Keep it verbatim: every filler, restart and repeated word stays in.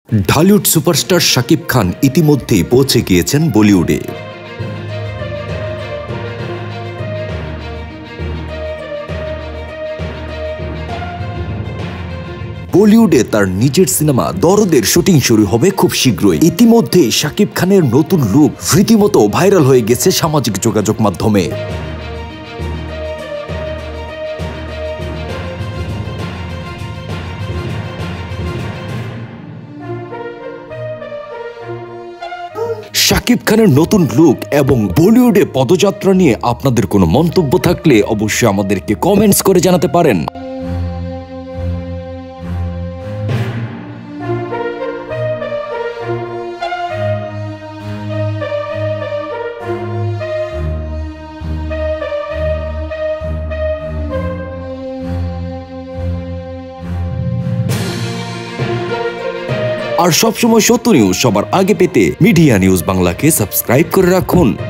Dhallywood superstar Shakib Khan ইতিমধ্যেই পৌঁছে গিয়েছেন বলিউডে। বলিউডে তার নিজের সিনেমা দরদের শুটিং শুরু হবে খুব শীঘ্রই। ইতিমধ্যে শাকিব খানের নতুন লুক রীতিমতো ভাইরাল হয়ে গেছে সামাজিক যোগাযোগ মাধ্যমে। শাকিব খানের নতুন লুক এবং বলিউডে পদযাত্রা নিয়ে আপনাদের কোনো মন্তব্য থাকলে অবশ্যই আমাদেরকে কমেন্টস করে জানাতে পারেন। আর সবসময় সত্য নিউজ সবার আগে পেতে মিডিয়া নিউজ বাংলাকে সাবস্ক্রাইব করে রাখুন।